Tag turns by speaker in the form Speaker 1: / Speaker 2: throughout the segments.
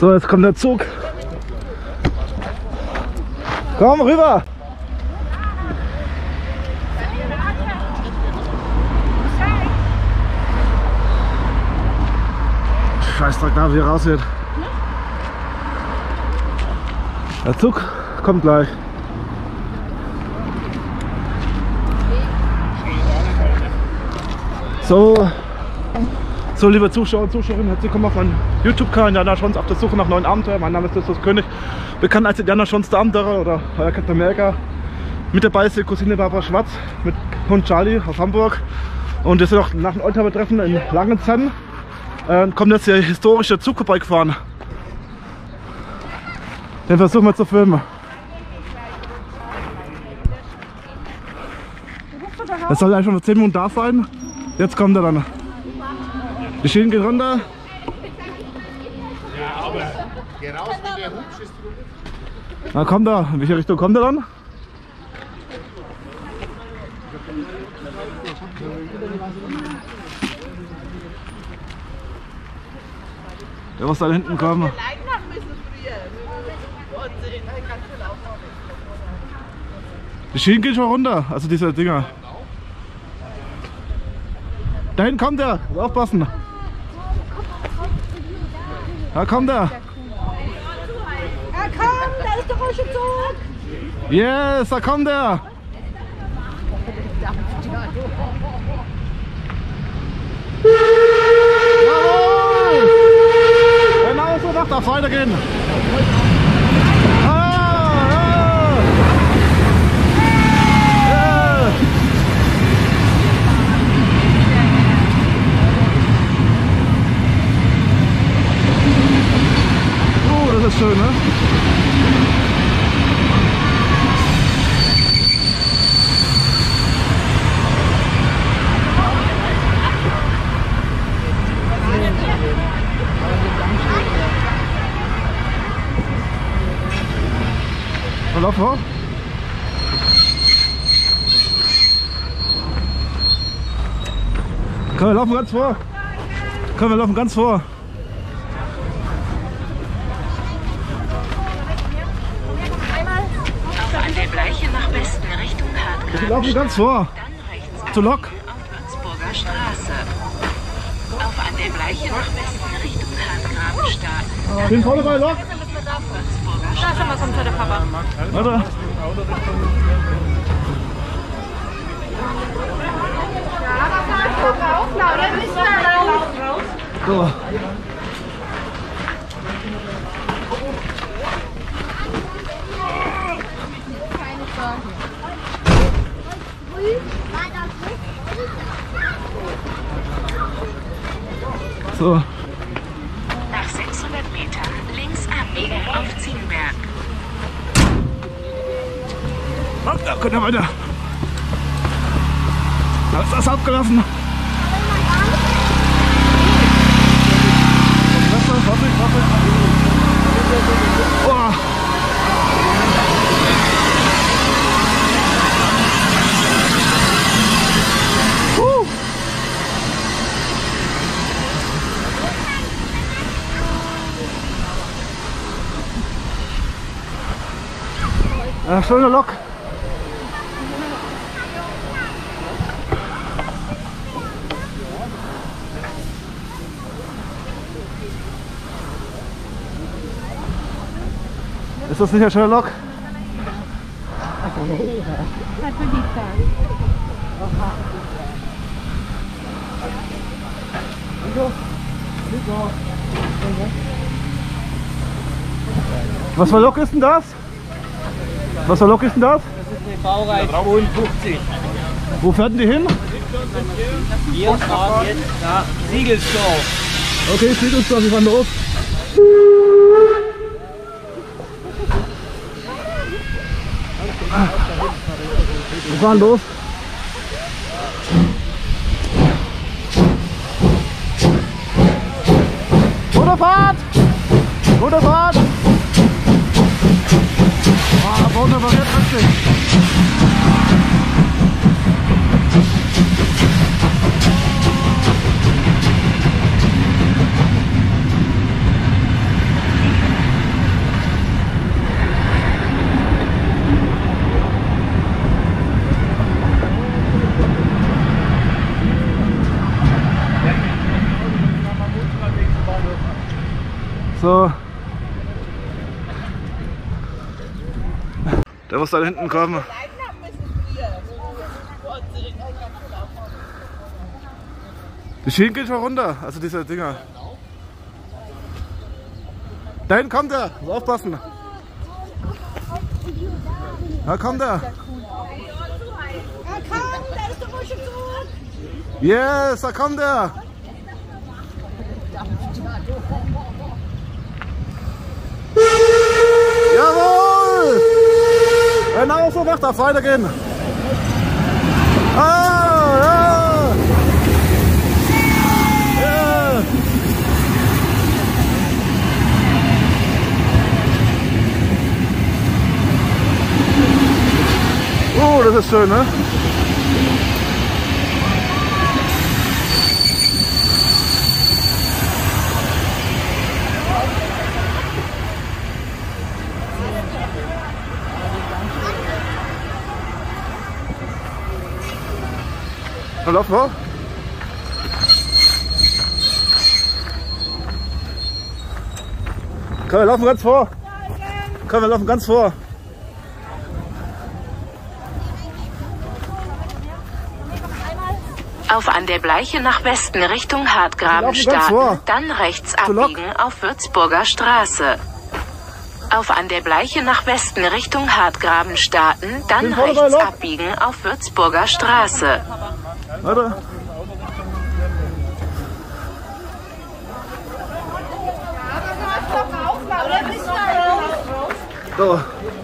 Speaker 1: So, jetzt kommt der Zug. Komm rüber! Scheißdreck, da wie er raus wird. Der Zug kommt gleich. So, liebe Zuschauer und Zuschauerinnen, herzlich willkommen auf meinem YouTube-Kanal Indiana Jones auf der Suche nach neuen Abenteuern. Mein Name ist Justus König, bekannt als Indiana Jones der Abenteurer oder Captain America. Mit dabei ist die Cousine Barbara Schwarz mit Hund Charlie aus Hamburg. Und wir sind auch nach dem Oldtimer-Treffen in Langenzenn. Kommt jetzt der historische Zug vorbeigefahren. Den versuchen wir zu filmen. Es soll eigentlich schon vor 10 Minuten da sein. Jetzt kommt er dann. Die Schienen gehen runter.
Speaker 2: Ja, aber geh raus mit der Hubsch.
Speaker 1: Na, kommt er. In welche Richtung kommt er dann? Der muss da hinten kommen. Die Schienen gehen schon runter, also diese Dinger. Dahin kommt er, aufpassen. Da kommt er.
Speaker 3: Ja, komm, da ist der Rollstuhl zurück.
Speaker 1: Yes, da kommt er. Jawohl! Genau so darf das weitergehen. Das ist schön, ne? Lauf vor. Komm, wir laufen ganz vor. Komm, wir laufen ganz vor.
Speaker 4: Gleiche nach Westen Richtung Hartgraben.
Speaker 1: Wir laufen ganz vor.
Speaker 4: Dann rechts
Speaker 1: Zur Lok.
Speaker 4: auf Würzburger Straße. Auf an der Gleiche nach Westen Richtung Hartgraben starten.
Speaker 1: Bin vorne bei Lok.
Speaker 4: Würzburger Straße.
Speaker 3: Da ist was unter der Papa.
Speaker 1: Warte. So. So.
Speaker 4: Nach 600 Metern links abbiegen auf Zienberg.
Speaker 1: Da könnt ihr weiter. Da ist das abgelassen. Oh. Ja, schöne Lok. Ist das nicht eine schöne Lok? Was für Lok ist denn das? Was für Lok ist denn das?
Speaker 5: Das ist eine Baureihe 52.
Speaker 1: Wo fährt denn die hin?
Speaker 5: Wir fahren jetzt nach Siegelsdorf.
Speaker 1: Okay, Siegelsdorf, wir fahren los. Wir fahren los. Gute Fahrt! Gute Fahrt! Ah, Boden repariert richtig. So. Der muss da hinten kommen. Die Schienen gehen schon runter, also diese Dinger. Da hinten kommt er, muss aufpassen. Da kommt er. Yes, da kommt er. Jawohl! Genau so macht das, weitergehen. Ah, ja! Ja! Oh, das ist schön, ne? Dann laufen wir. Komm, wir laufen ganz vor. Komm, wir laufen ganz vor.
Speaker 4: Auf an der Bleiche nach Westen Richtung Hartgraben starten, dann rechts abbiegen auf Würzburger Straße. Auf an der Bleiche nach Westen Richtung Hartgraben starten, dann rechts abbiegen auf Würzburger Straße.
Speaker 1: Warte. So.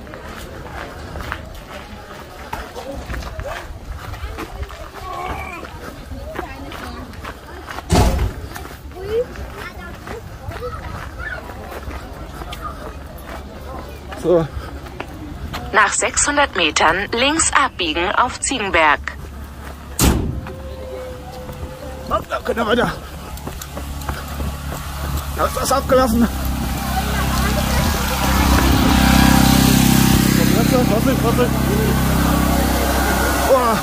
Speaker 1: So.
Speaker 4: Nach 600 Metern links abbiegen auf Ziegenberg.
Speaker 1: Da können wir weiter. Da ist das abgelassen. Vorsicht, Vorsicht. Oh.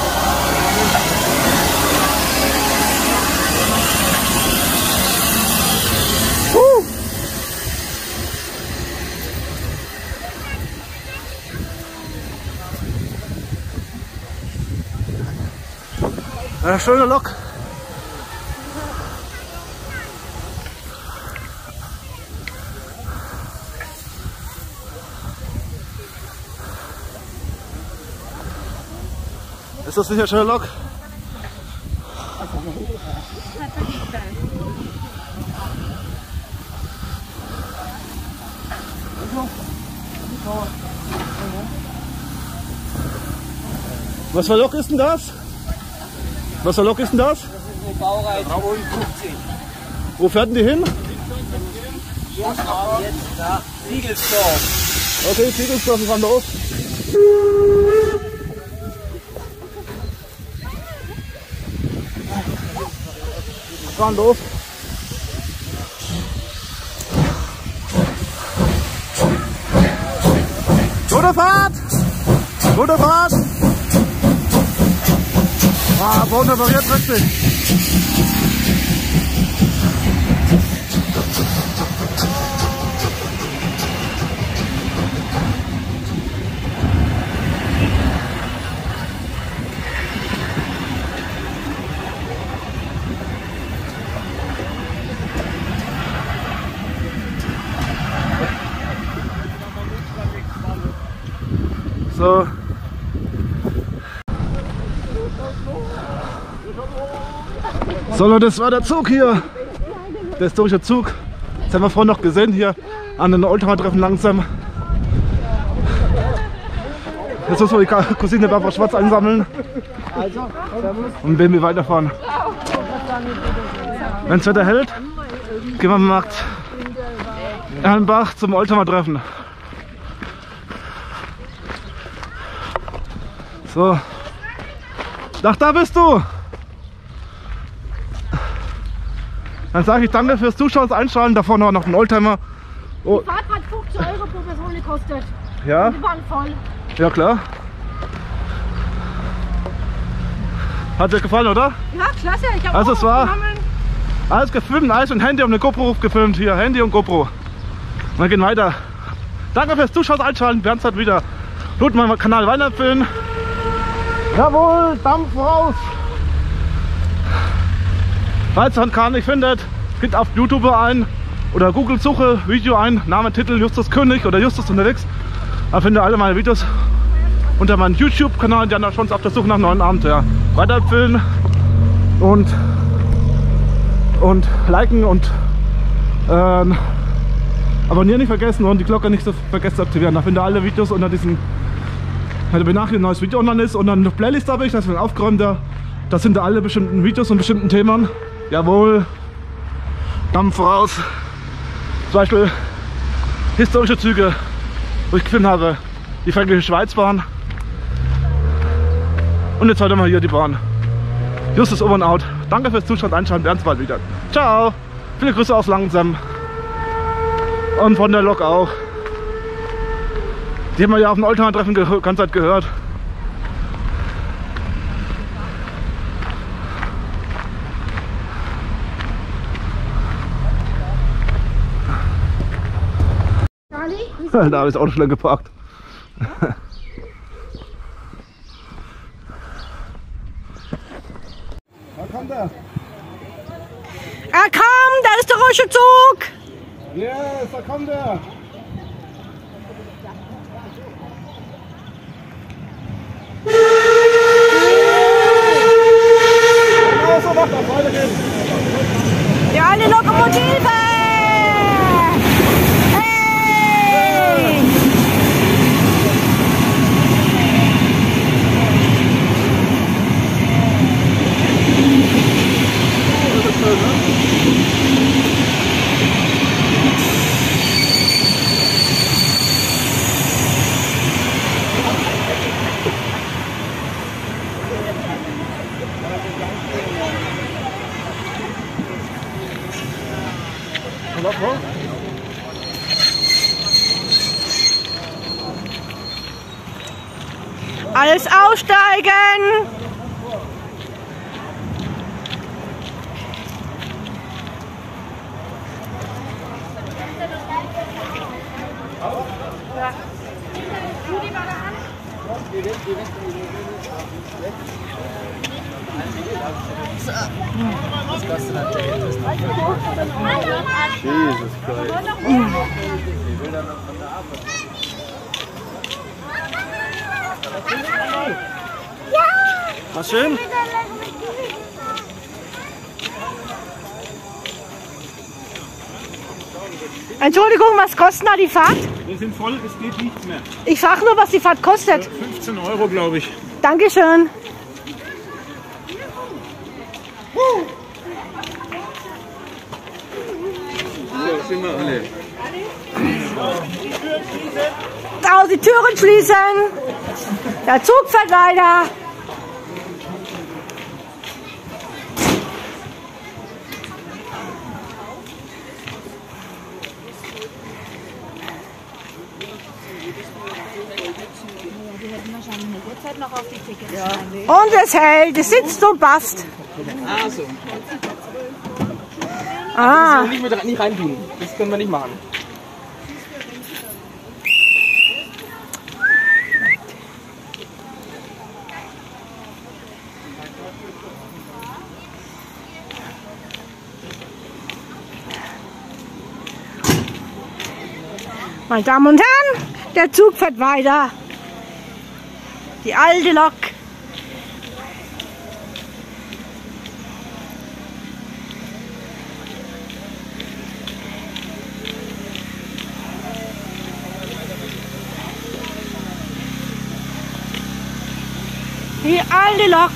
Speaker 1: Eine schöne Lok. Ist das nicht eine schöne Lok? Was für Lok ist denn das? Was für Lok ist denn das?
Speaker 5: Das ist eine Baureihe 52.
Speaker 1: Wo fährt denn die hin?
Speaker 5: Wir fahren jetzt nach Siegelsdorf.
Speaker 1: Okay, Siegelsdorf, wir fahren los. Wir fahren los. Gute Fahrt! Gute Fahrt! Ah, Boden repariert richtig. So. So Leute, das war der Zug hier. Der historische Zug. Das haben wir vorhin noch gesehen hier an den Oldtimer-Treffen langsam. Jetzt müssen wir die Cousine Barbara Schwarz einsammeln. Und wenn wir weiterfahren. Wenn das Wetter hält, gehen wir am Markt Erlenbach zum Oldtimer-Treffen. So. Ach, da bist du! Dann sage ich danke fürs Zuschauen, das Einschalten. Da vorne war noch ein Oldtimer. Oh.
Speaker 3: Die Fahrt hat 50 € pro Person gekostet.
Speaker 1: Ja?
Speaker 3: Und die waren voll.
Speaker 1: Ja, klar. Hat dir gefallen, oder?
Speaker 3: Ja, klasse. Ich habe
Speaker 1: Also, es war Alles gefilmt, alles mit Handy und eine GoPro gefilmt. Hier, Handy und GoPro. Wir gehen weiter. Danke fürs Zuschauen, einschalten. Bernd hat wieder. Tut meinen Kanal weiterempfehlen. Jawohl, Dampf raus. Falls man keinen nicht findet, geht auf YouTube ein oder Google Suche Video ein, Name, Titel Justus König oder Justus unterwegs. Da findet ihr alle meine Videos unter meinem YouTube-Kanal, die dann schon auf der Suche nach neuen Abenteuer. Weiterempfehlen und liken und abonnieren nicht vergessen und die Glocke nicht vergessen zu aktivieren. Da findet ihr alle Videos unter diesem, wenn ein neues Video online ist und dann eine Playlist habe ich, das ist ein aufgeräumter. Das sind da alle bestimmten Videos und bestimmten Themen. Jawohl, Dampf raus. Zum Beispiel historische Züge, wo ich gefilmt habe, die Fränkische Schweizbahn. Und jetzt heute mal hier die Bahn. Justus over and out. Danke fürs Zuschauen, einschalten, Bernd bald wieder. Ciao. Viele Grüße aus Langensemm. Und von der Lok auch. Die haben wir ja auf dem Oldtimer-Treffen die ganze Zeit gehört. Da habe ich das Auto schnell geparkt. Da kommt er.
Speaker 3: Er kommt, da ist der rote Zug.
Speaker 1: Yes, da kommt er. Genau so macht das, weiter geht's.
Speaker 3: Die alte Lokomotive. Alles aussteigen!
Speaker 5: Was kostet das Ticket?
Speaker 1: Jesus Christ.
Speaker 5: Ich will dann noch von der Arbeit.
Speaker 1: Was schön?
Speaker 3: Entschuldigung, was kostet da die Fahrt?
Speaker 6: Wir sind voll, es geht nichts mehr.
Speaker 3: Ich frage nur, was die Fahrt kostet.
Speaker 6: 15 Euro, glaube ich.
Speaker 3: Dankeschön.
Speaker 6: So, sind wir alle.
Speaker 3: Da die Türen schließen. Der Zug fährt weiter. Und es hält, es sitzt und passt.
Speaker 5: Ah, so.
Speaker 3: Ah.
Speaker 5: Nicht reintun. Das können wir nicht machen.
Speaker 3: Meine Damen und Herren, der Zug fährt weiter. Die alte Lok. Die alte Lok.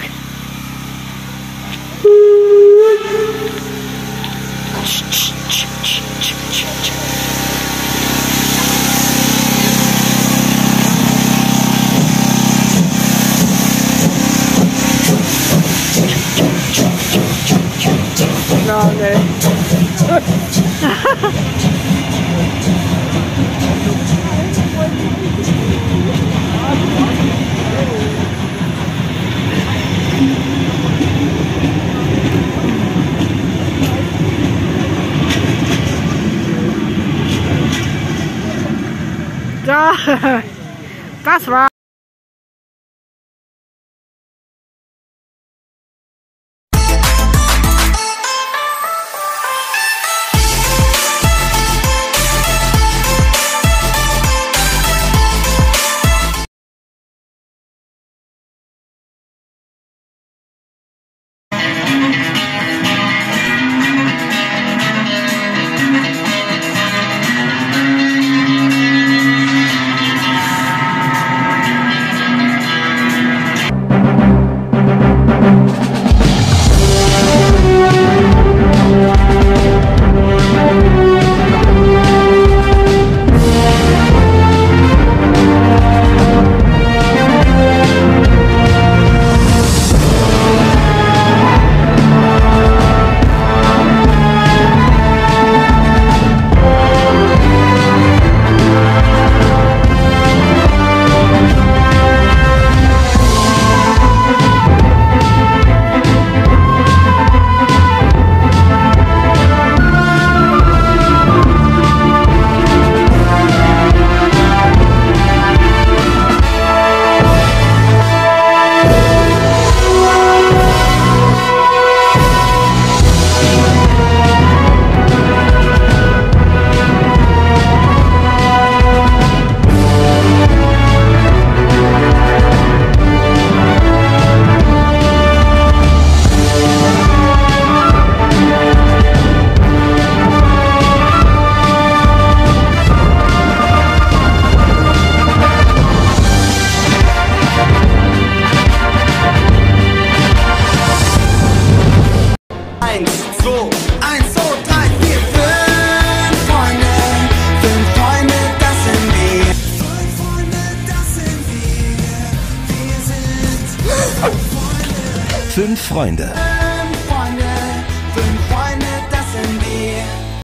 Speaker 3: No, nee. das war.
Speaker 7: Fünf Freunde.